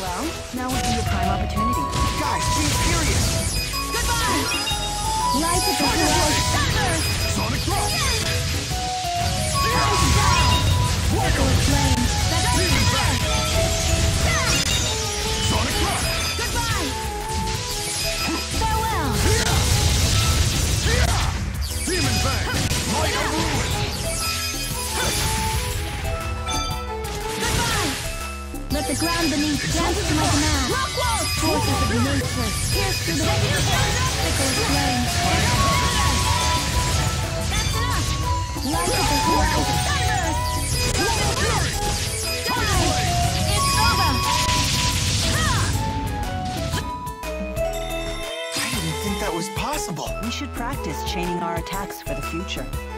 Well, now would be your prime opportunity. Guys, be serious! Goodbye! Light of the Thunder! Sonic Drop! Ice Down! Echo of Flame! Demon Fang! Sonic Drop! Goodbye! Farewell! Demon Fang! Light of Ruin! Goodbye! Let the ground beneath dance to my command. Forces of nature pierce through the Echo of Flame! That's enough! Light of the horizon! It's over! I didn't think that was possible. We should practice chaining our attacks for the future.